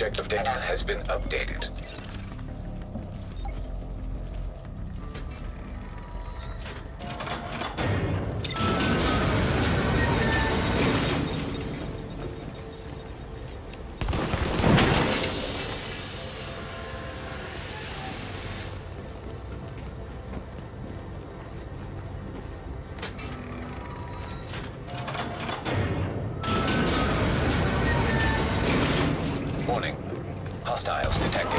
Objective data has been updated. Warning. Hostiles detected.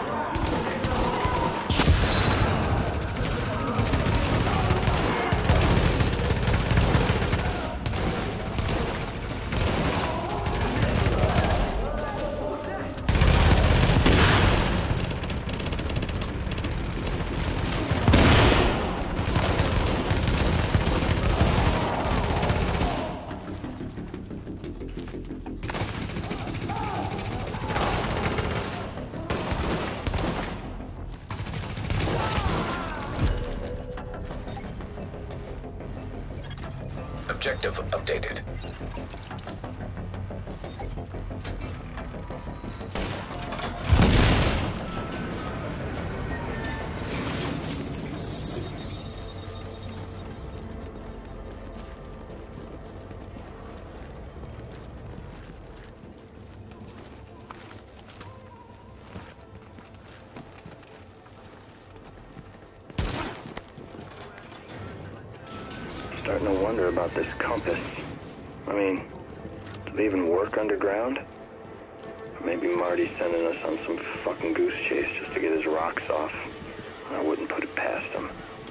Objective updated. Starting to wonder about this compass. I mean, do they even work underground? Or maybe Marty's sending us on some fucking goose chase just to get his rocks off. I wouldn't put it past him.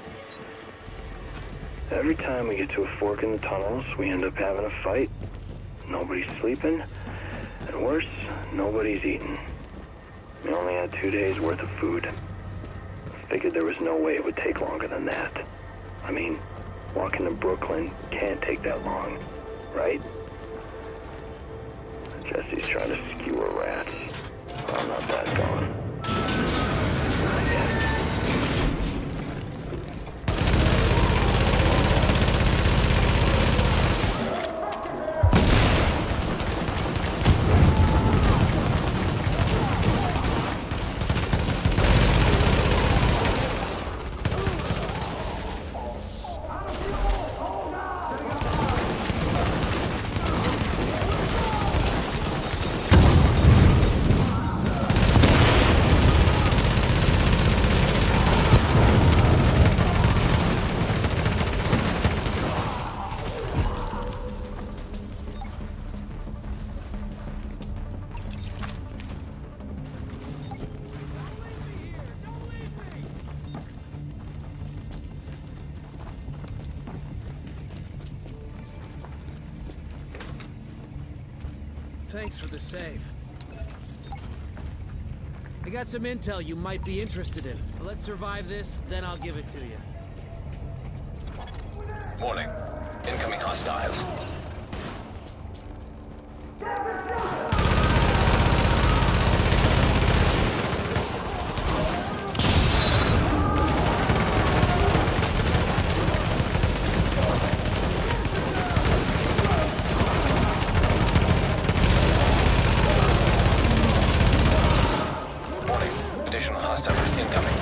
Every time we get to a fork in the tunnels, we end up having a fight. Nobody's sleeping, and worse, nobody's eating. We only had 2 days worth of food. I figured there was no way it would take longer than that. I mean, walking to Brooklyn can't take that long, right? Jesse's trying to skewer rats. Well, I'm not that gone. Not yet. Thanks for the save. I got some intel you might be interested in. Let's survive this, then I'll give it to you. Warning. Incoming hostiles. Additional hostiles incoming.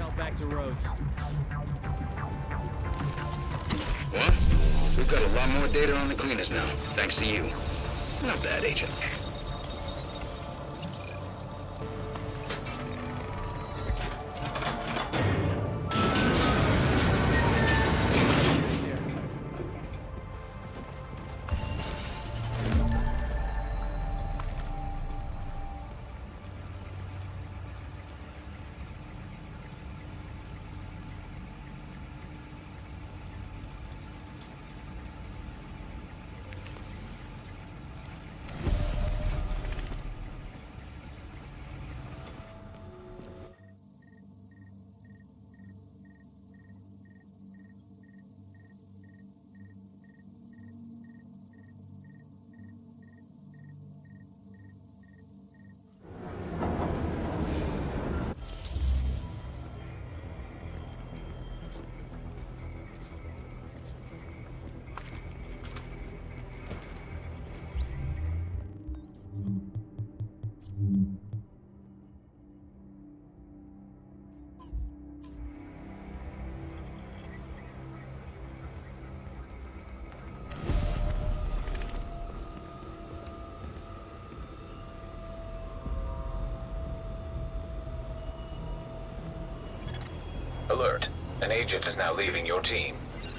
intel back to Rhodes. What? We've got a lot more data on the cleaners now, thanks to you. Not bad, Agent. Alert. An agent is now leaving your team.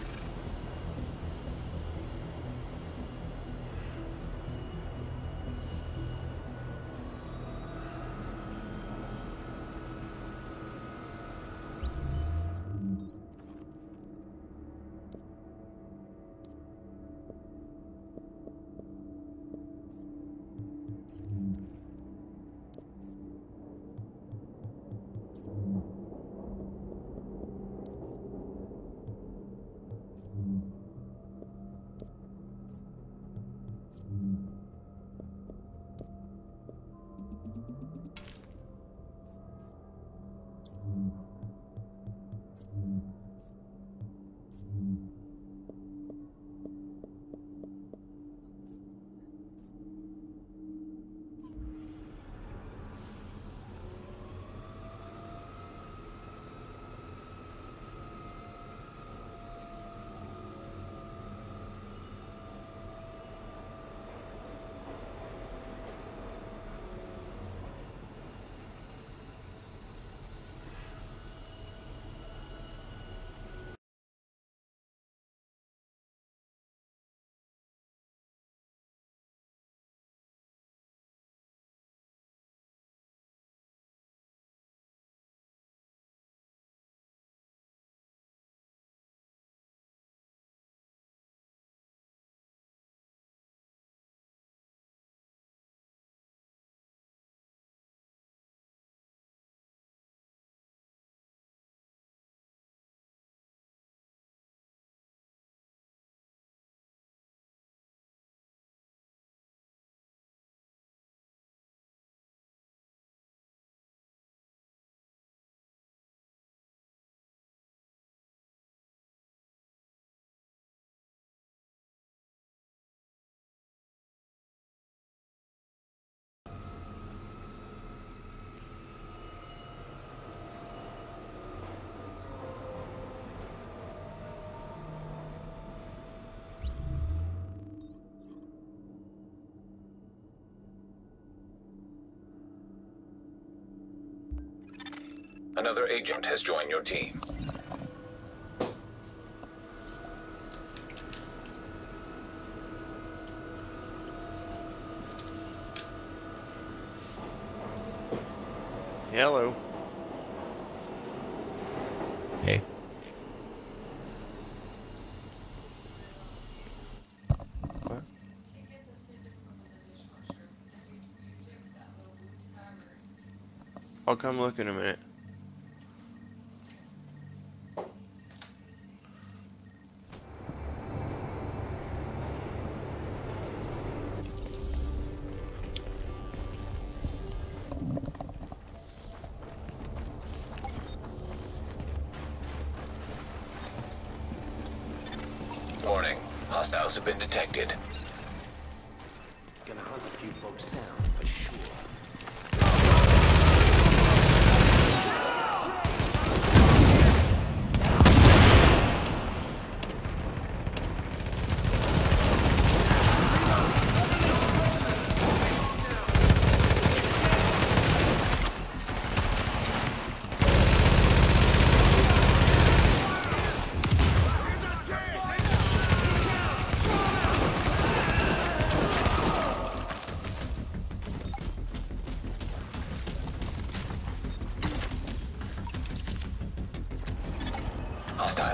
Another agent has joined your team. Hello. Hey. What? I'll come look in a minute. Warning. Hostiles have been detected. Gonna hunt a few folks down, for sure.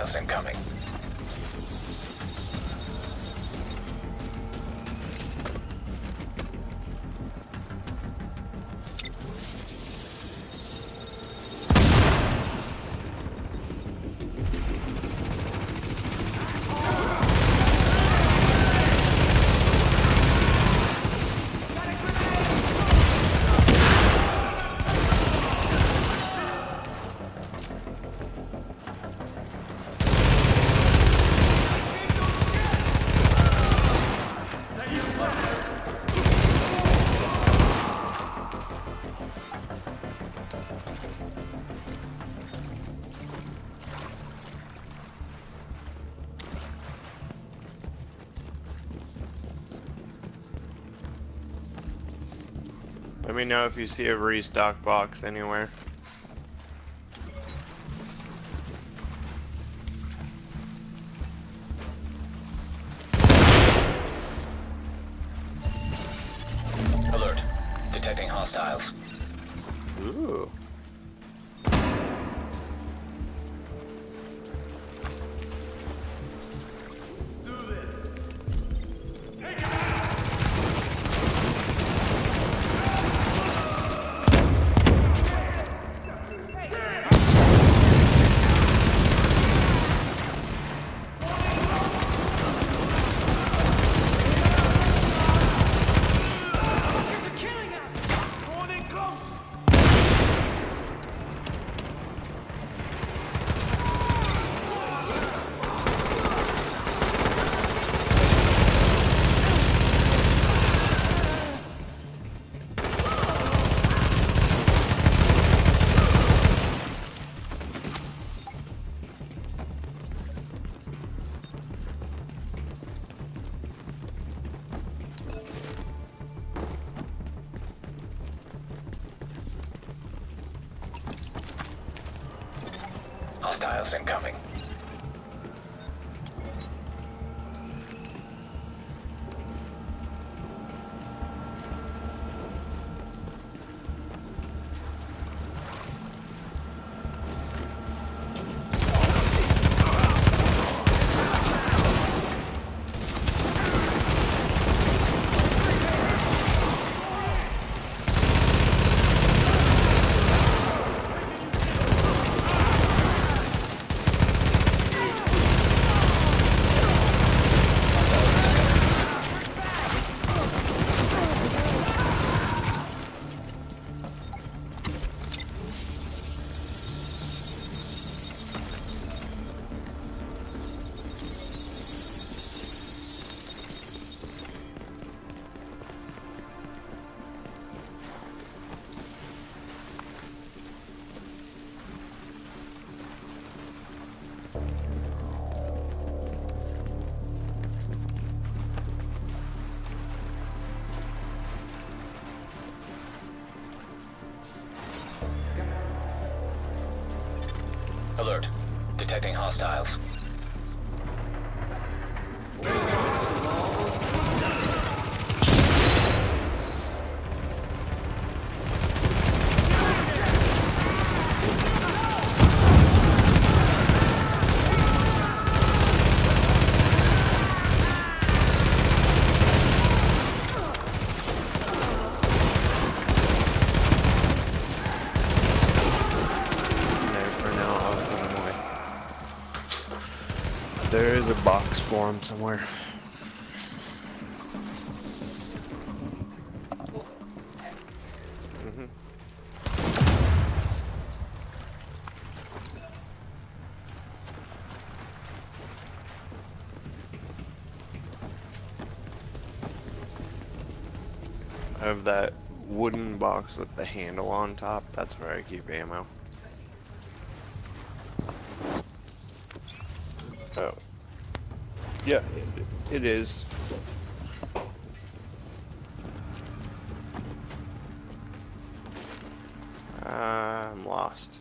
Hostiles incoming. Let me know if you see a restock box anywhere. Alert. Detecting hostiles. Ooh. Hostiles incoming. Alert. Detecting hostiles. There is a box for him somewhere. I have that wooden box with the handle on top. That's where I keep ammo. Oh. Yeah, it is. I'm lost.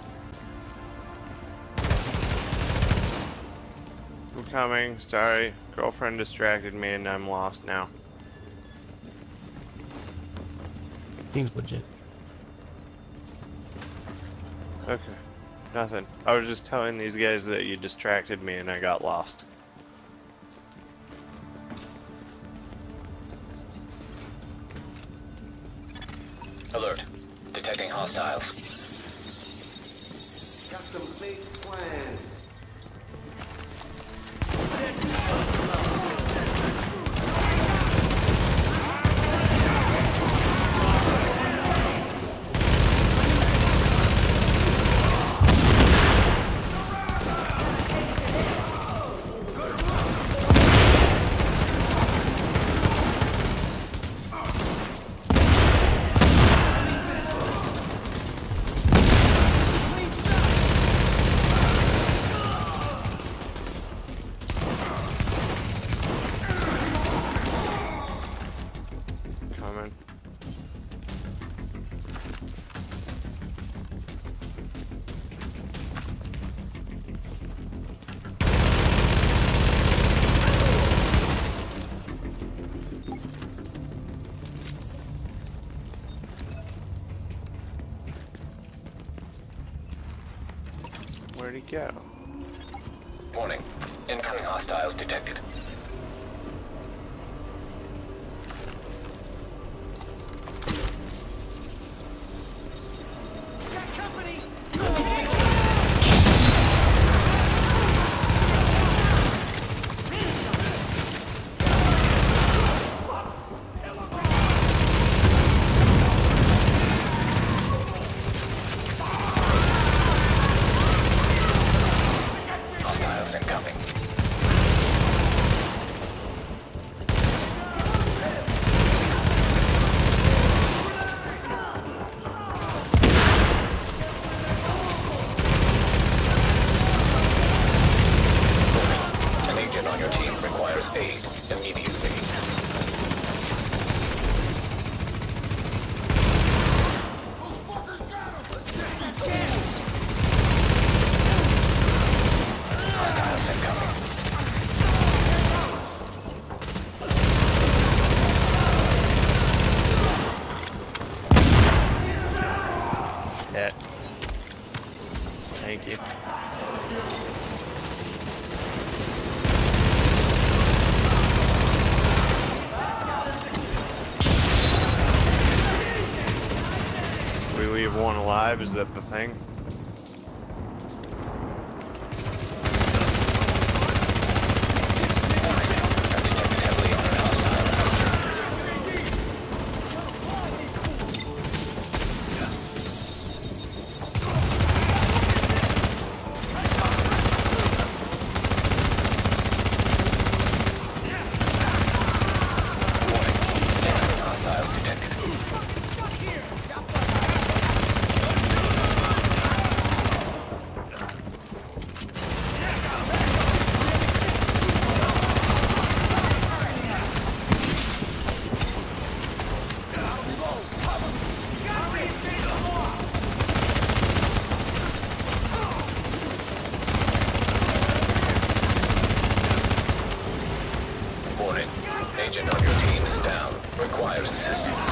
I'm coming, sorry. Girlfriend distracted me and I'm lost now. Seems legit. Okay. Nothing. I was just telling these guys that you distracted me and I got lost. Alert. Detecting hostiles. Got some big plans. Coming. Where'd he go? Warning. Incoming hostiles detected. Hostiles incoming. An agent on your team requires aid immediately. Hostiles incoming. Shit. Thank you. We leave one alive, is that the thing? Detected heavily on an hostile holster. Warning. Incoming hostiles detected. Warning. Agent on your team is down. Requires assistance.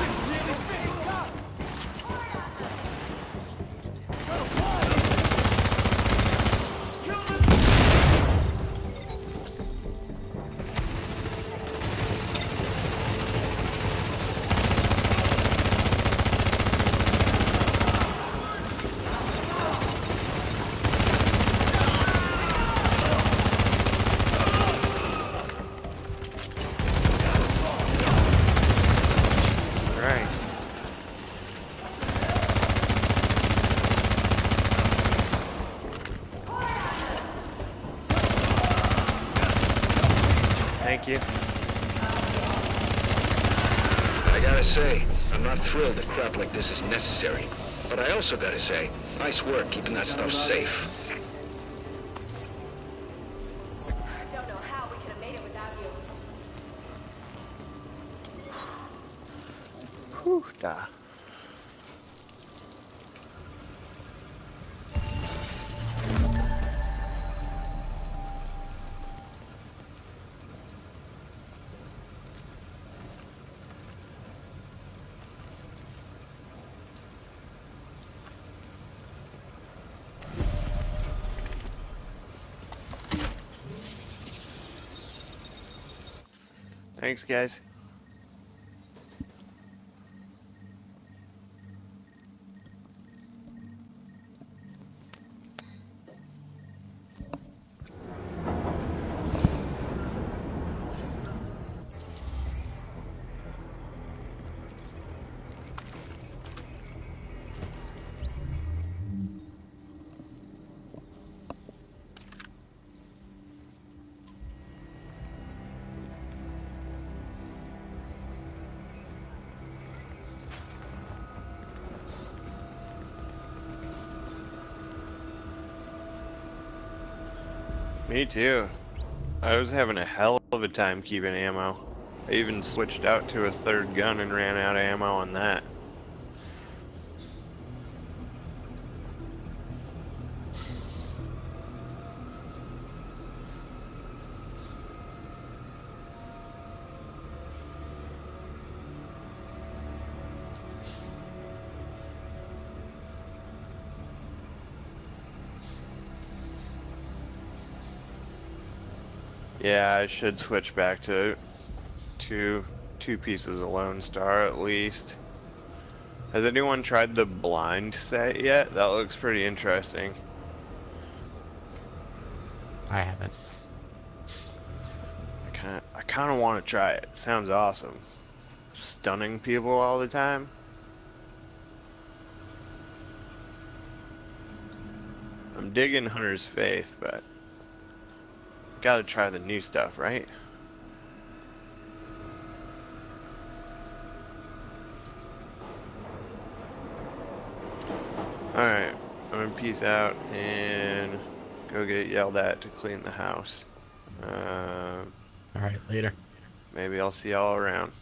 Right. Thank you. I gotta say, I'm not thrilled that crap like this is necessary. But I also gotta say, nice work keeping that stuff safe. I don't know how we could have made it without you. Whew, da. Thanks, guys. Me too. I was having a hell of a time keeping ammo. I even switched out to a third gun and ran out of ammo on that. Yeah, I should switch back to two pieces of Lone Star at least. Has anyone tried the blind set yet? That looks pretty interesting. I haven't. I kind of want to try it. Sounds awesome. Stunning people all the time. I'm digging Hunter's Faith, but gotta try the new stuff, right? Alright, I'm gonna peace out and go get yelled at to clean the house. Alright, later. Maybe I'll see y'all around.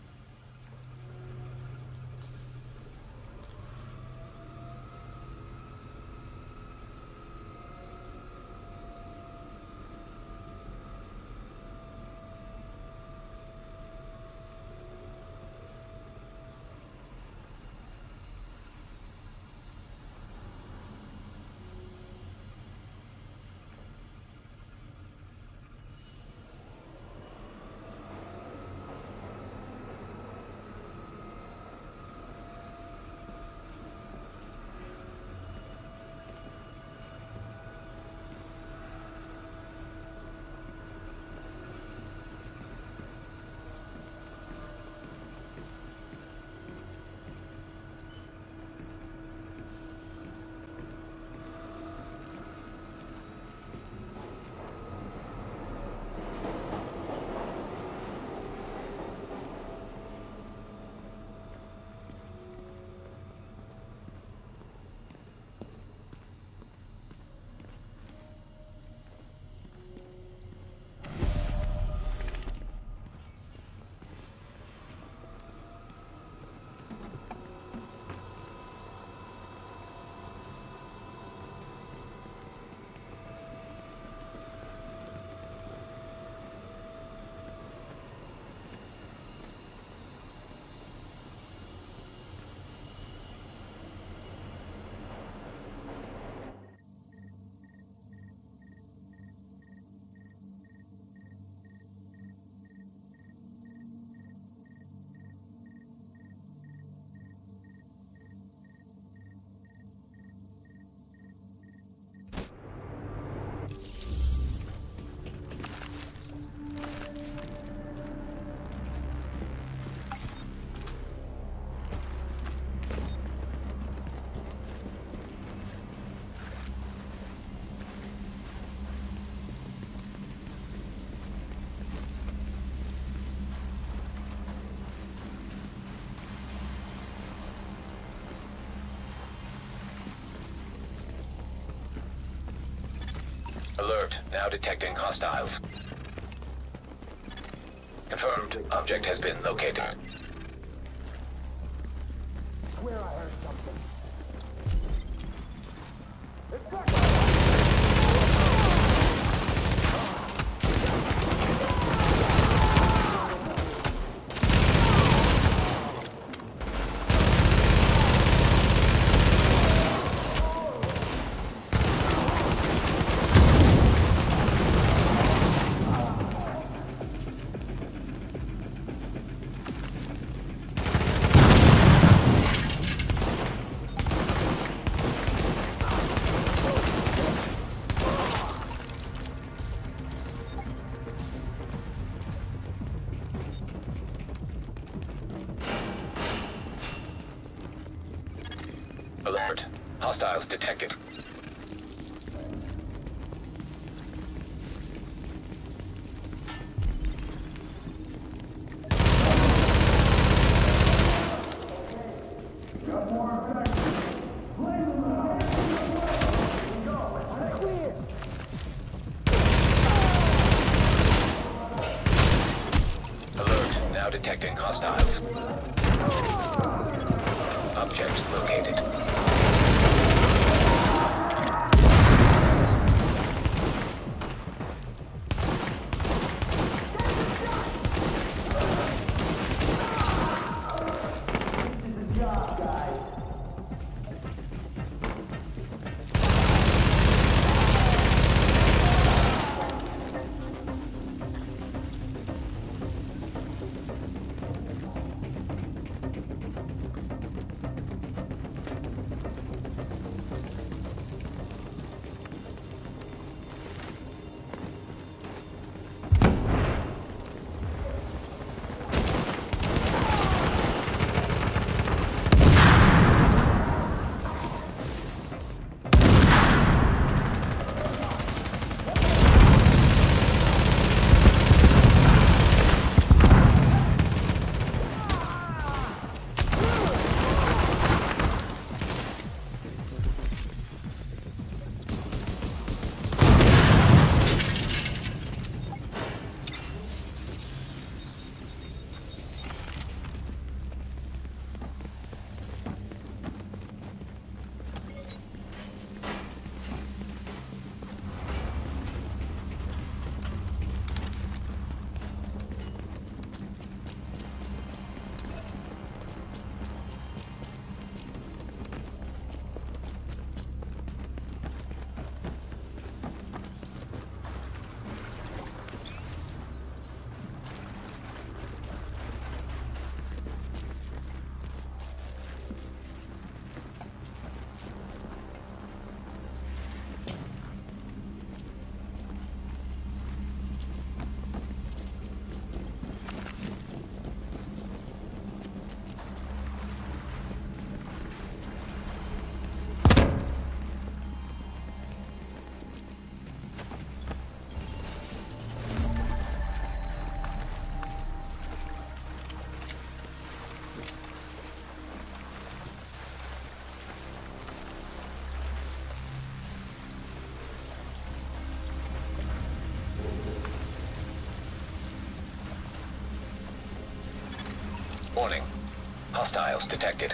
Alert, now detecting hostiles. Confirmed, object has been located. Alert. Hostiles detected. Alert. Now detecting hostiles. Object located. Warning. Hostiles detected.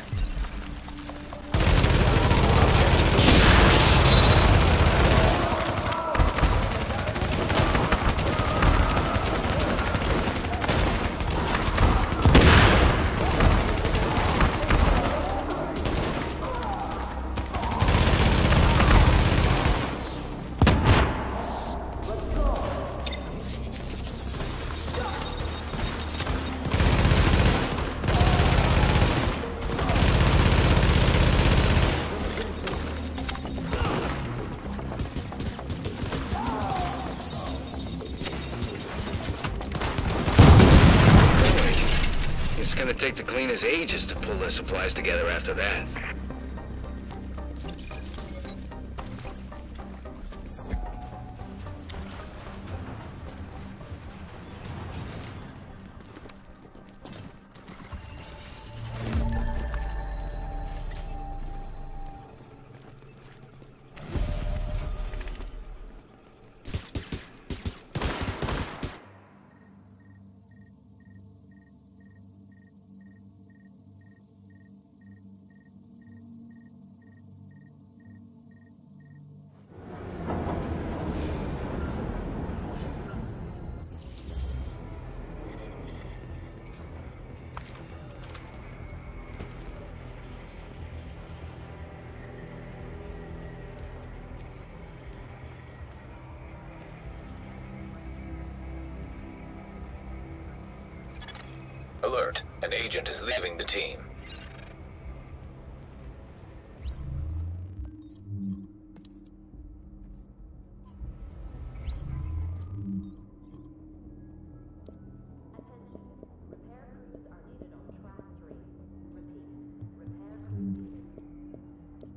It's gonna take the cleaners ages to pull their supplies together after that. Alert. An agent is leaving the team. Repair crews are needed on track 3. Repeat. Repair crews needed.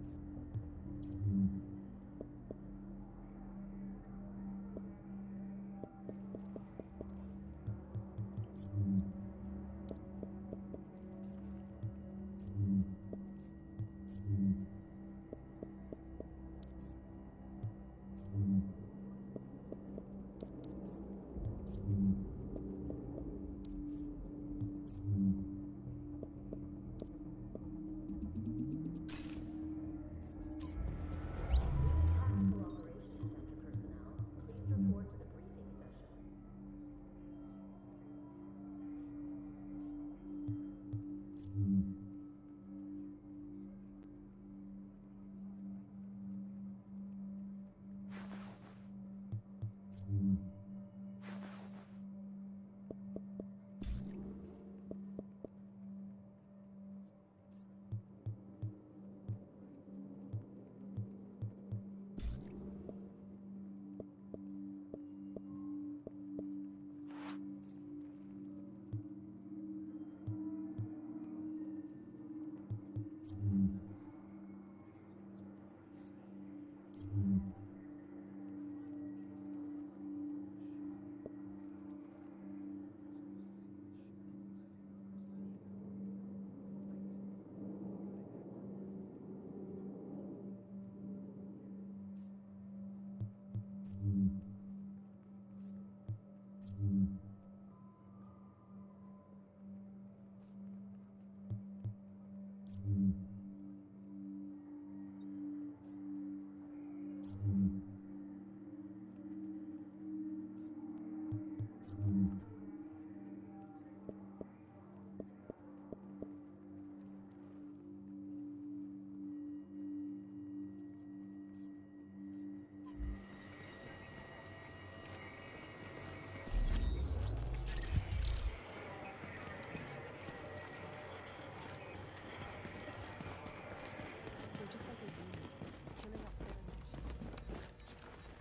They're just like a demon, killing off their emotions.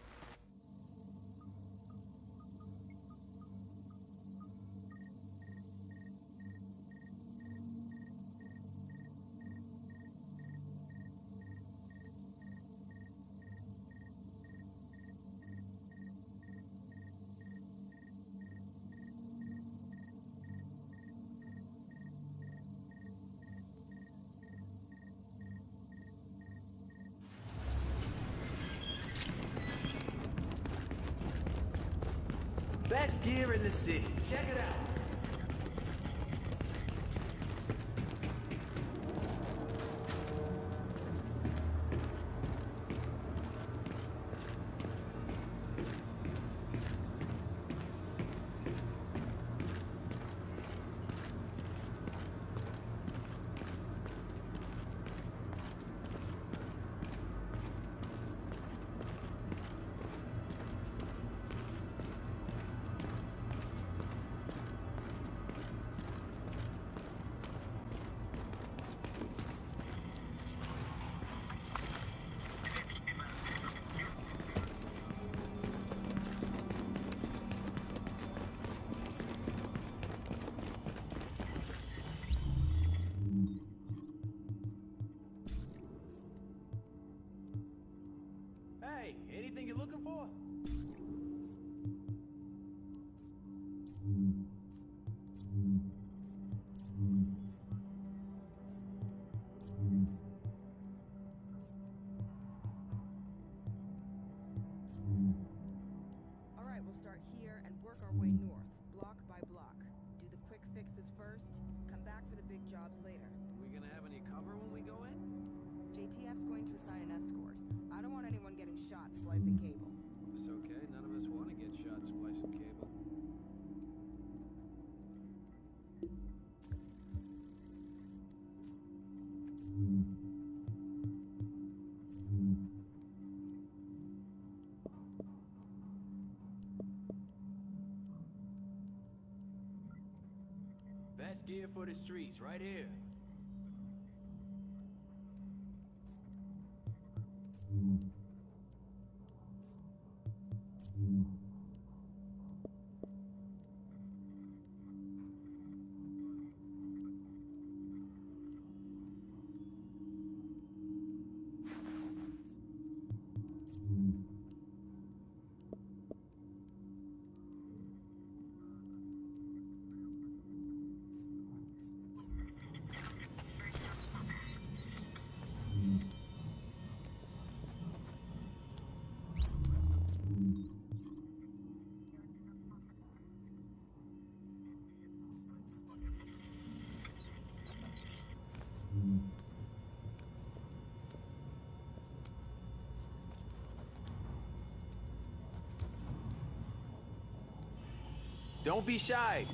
Best gear in the city. Check it out. Hey, anything you're looking for? All right, we'll start here and work our way north, block by block. Do the quick fixes first, come back for the big jobs later. We gonna have any cover when we go in? JTF's going to assign an escort. I don't want anyone getting shot splicing cable. It's okay. None of us want to get shot splicing cable. Best gear for the streets, right here. Don't be shy.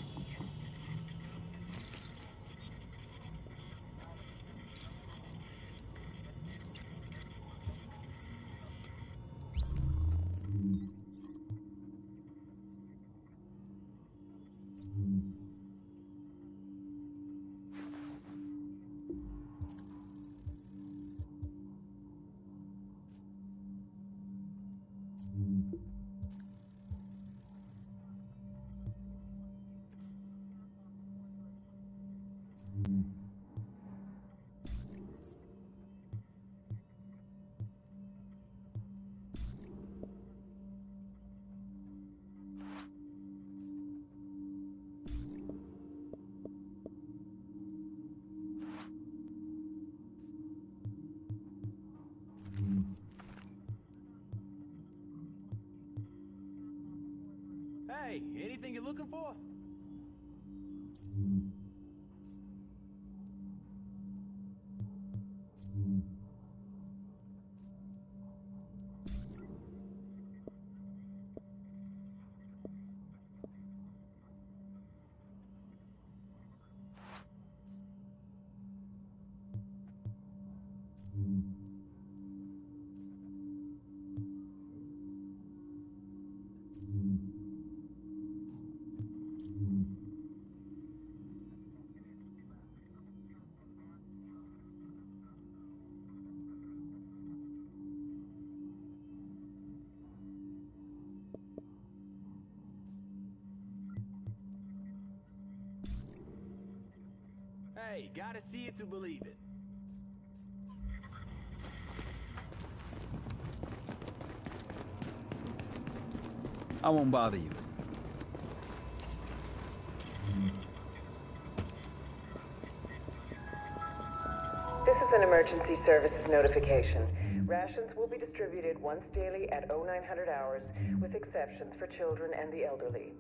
Hey, anything you're looking for? Hey, gotta see it to believe it. I won't bother you. This is an emergency services notification. Rations will be distributed once daily at 0900 hours, with exceptions for children and the elderly.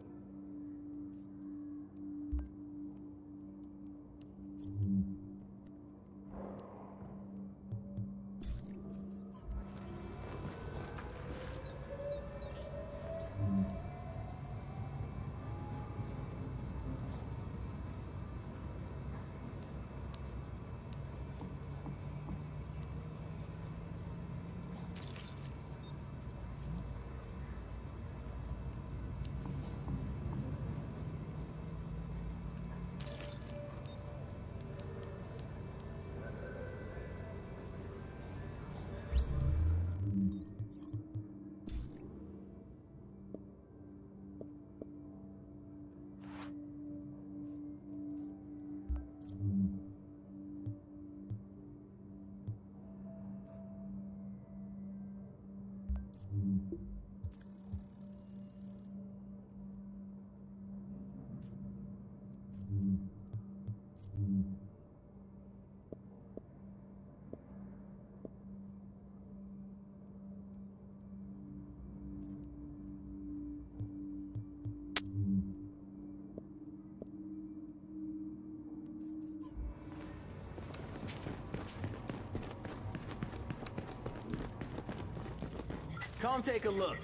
Come take a look.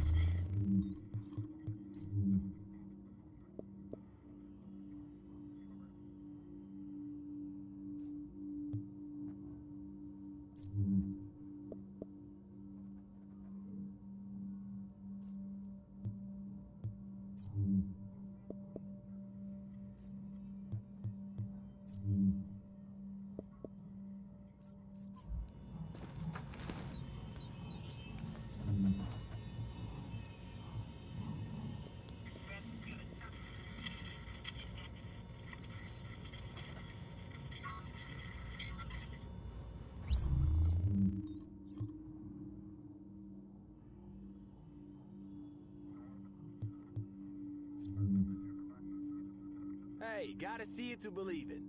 Hey, gotta see it to believe it.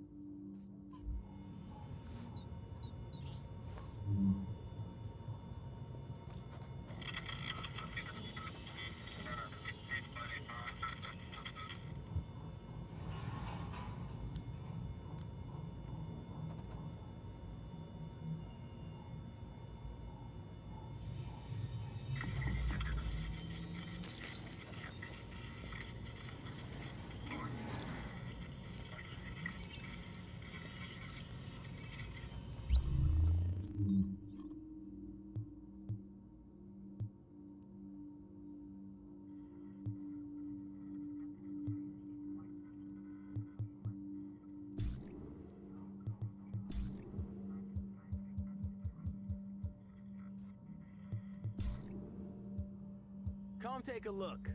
Come take a look.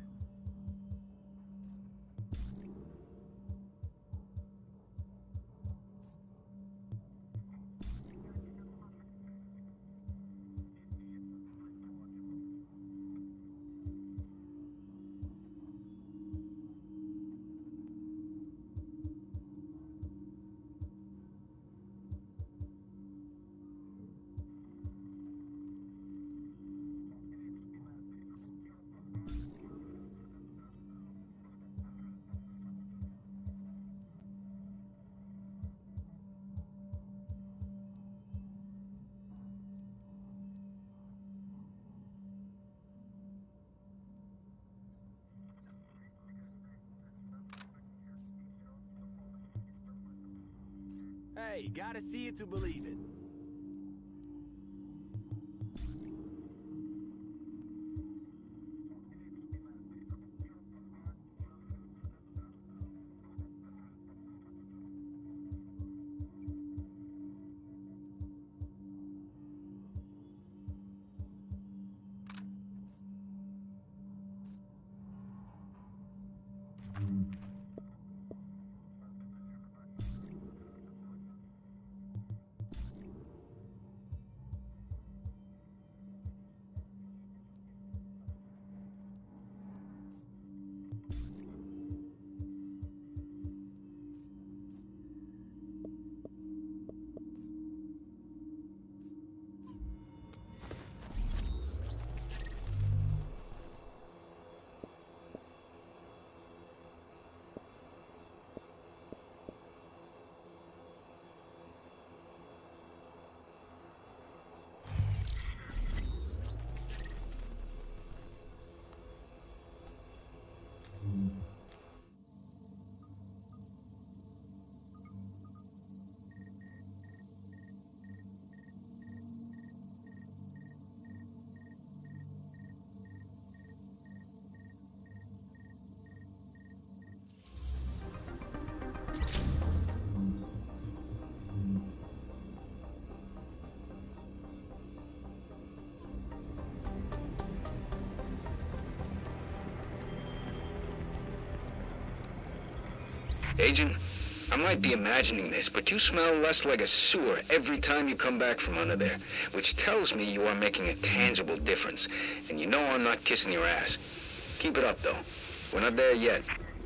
Hey, gotta see it to believe it. Agent, I might be imagining this, but you smell less like a sewer every time you come back from under there, which tells me you are making a tangible difference. And you know I'm not kissing your ass. Keep it up, though. We're not there yet.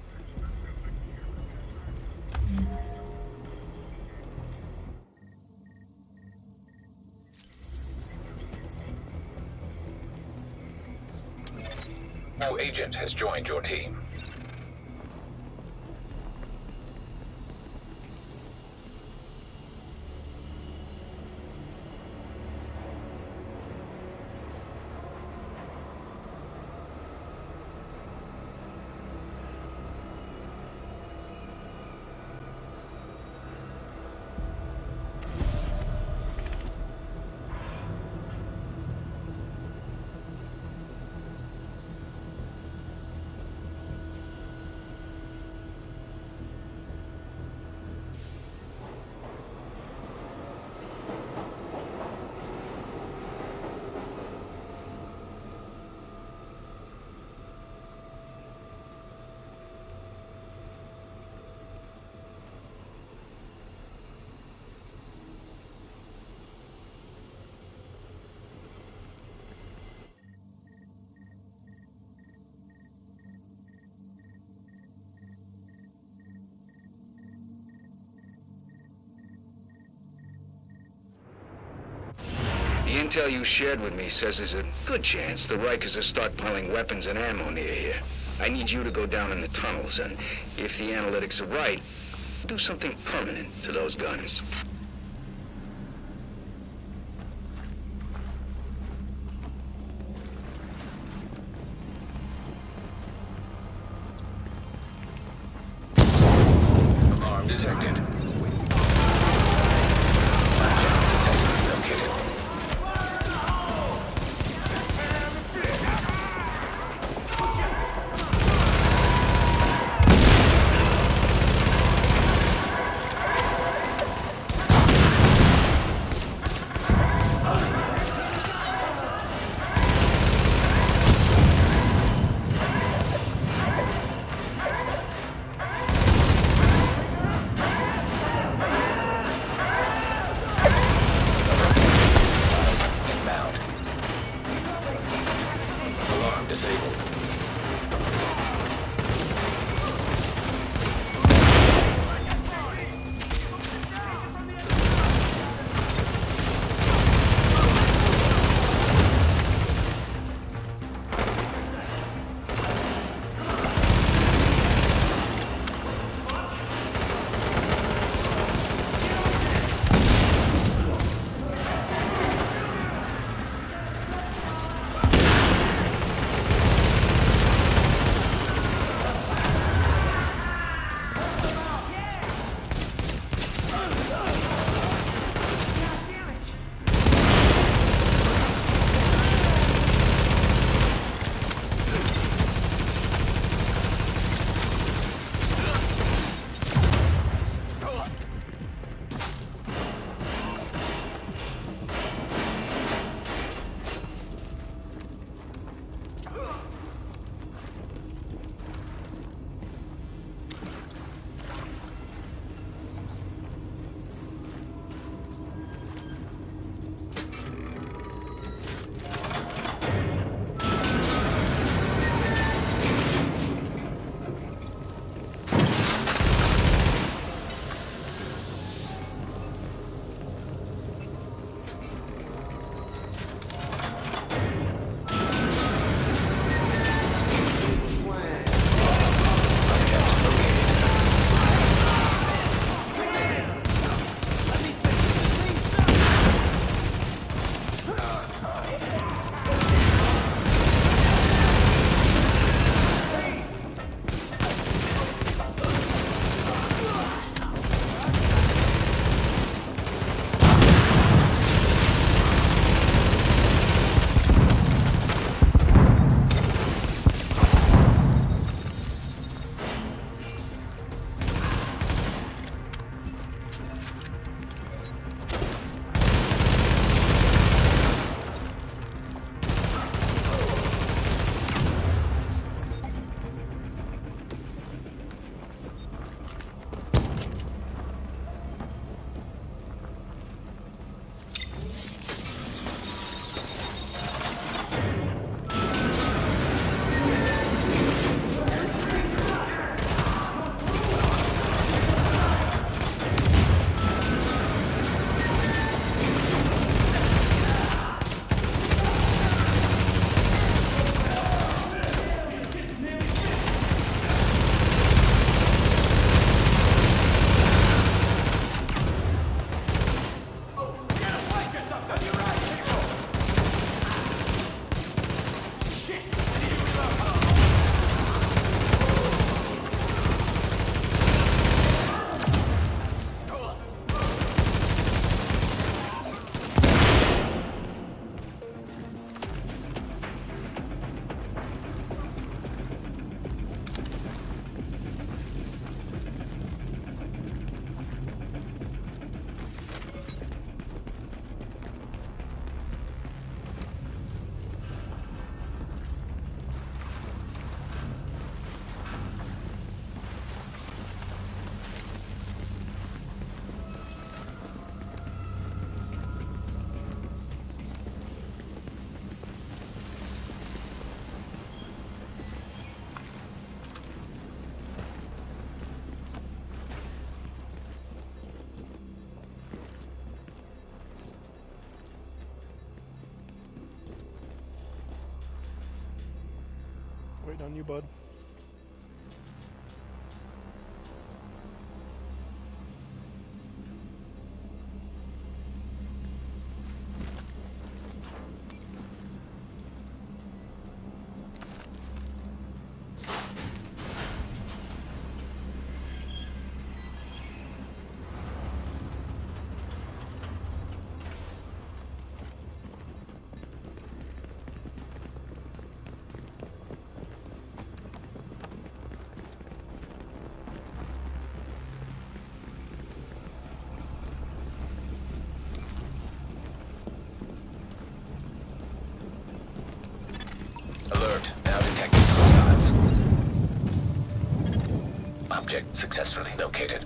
New agent has joined your team. The intel you shared with me says there's a good chance the Rikers are stockpiling weapons and ammo near here. I need you to go down in the tunnels, and if the analytics are right, do something permanent to those guns. Alarm detected. Located. Right on you, bud. Alert, now detecting hostiles. Object successfully located.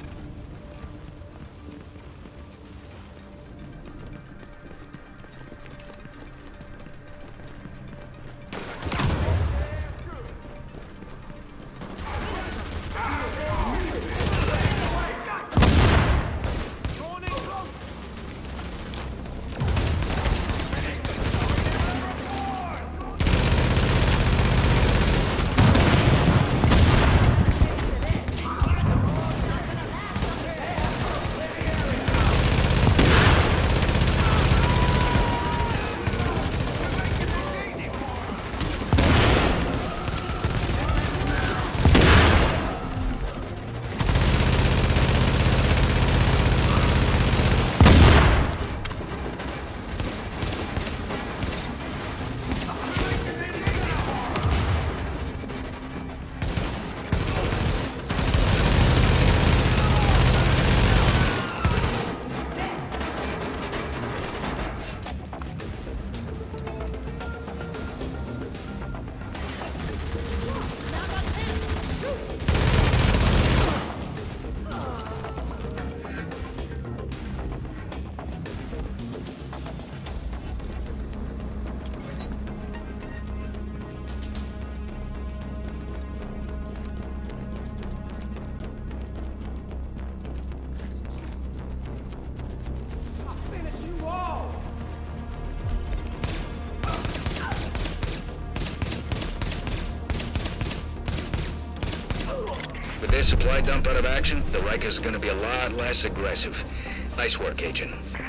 With their supply dump out of action, the Rikers are gonna be a lot less aggressive. Nice work, Agent.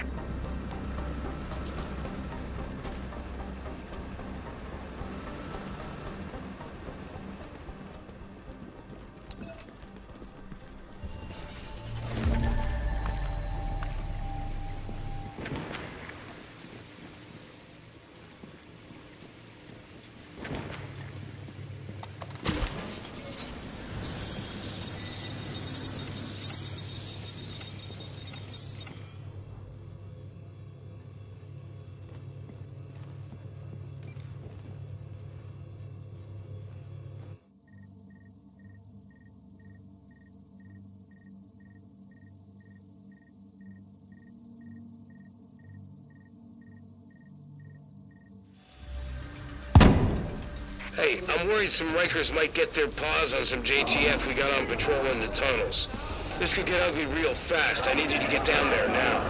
Hey, I'm worried some Rikers might get their paws on some JTF we got on patrol in the tunnels. This could get ugly real fast. I need you to get down there now.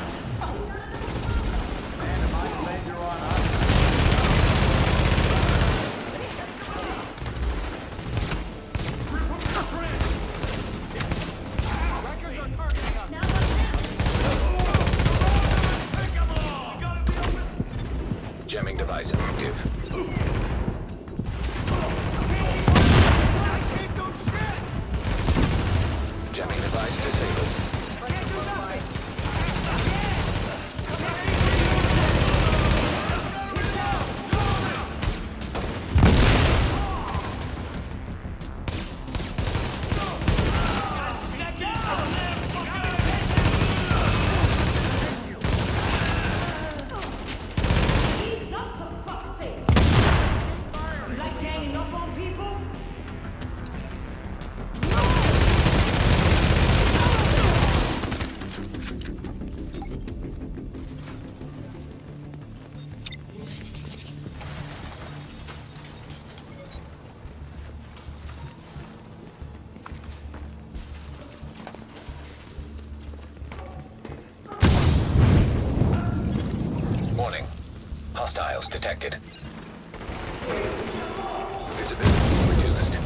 Jamming device active. Jamming device disabled. Warning. Hostiles detected. Visibility reduced.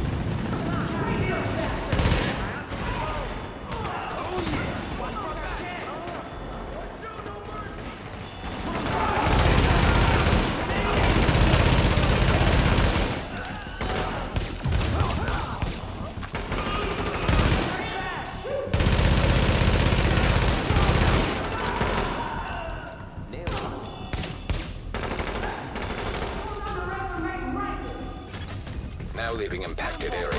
Now leaving impacted area.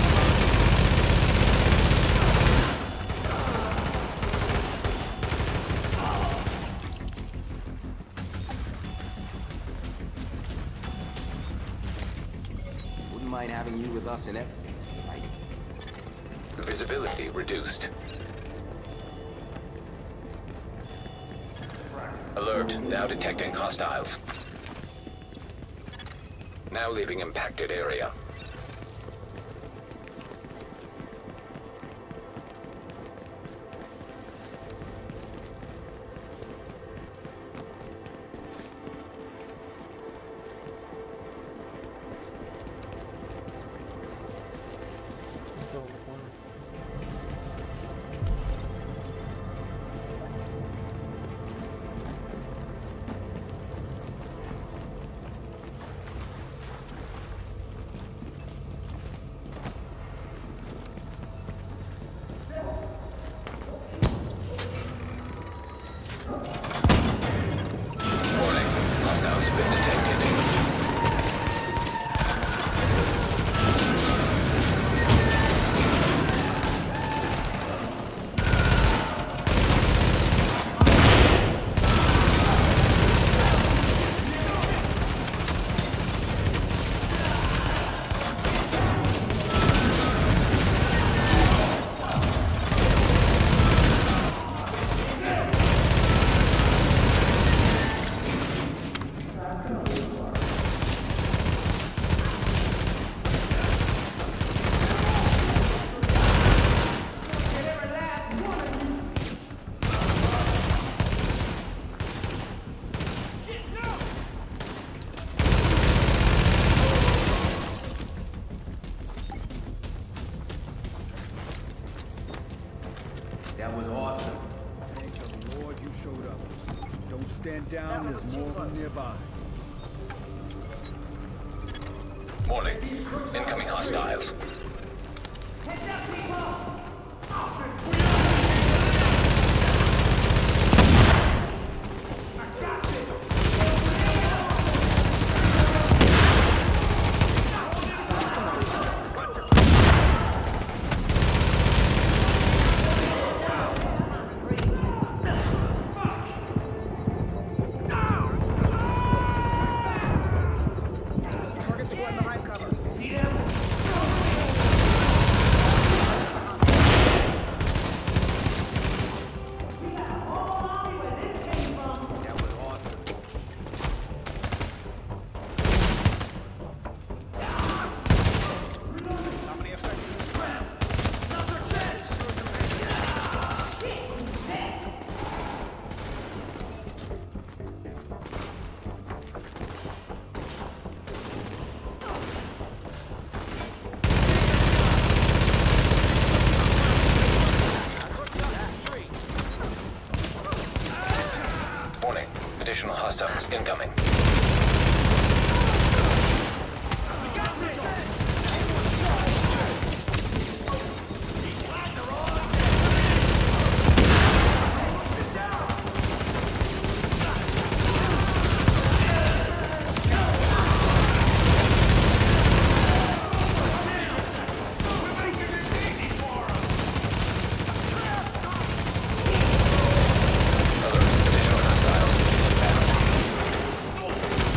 Wouldn't mind having you with us in it, right? Visibility reduced. Alert, now detecting hostiles. Now leaving impacted area. Warning, hostiles have been detected. That was awesome. Thank the Lord you showed up. Don't stand down, there's more of them nearby. Warning, incoming hostiles. Targets are going behind cover. That was awesome. Warning, additional hostiles incoming. Alert, additional hostiles inbound.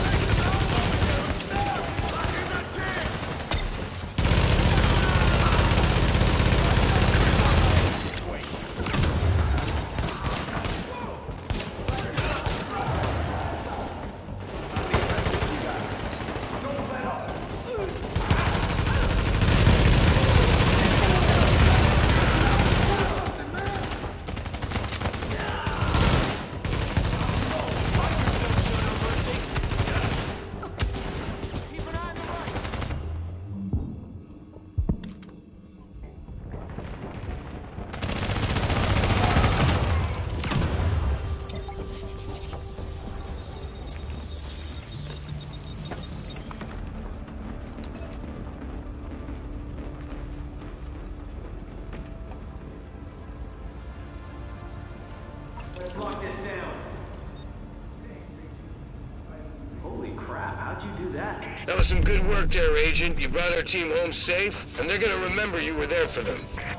How'd you do that? That was some good work there, Agent. You brought our team home safe, and they're gonna remember you were there for them.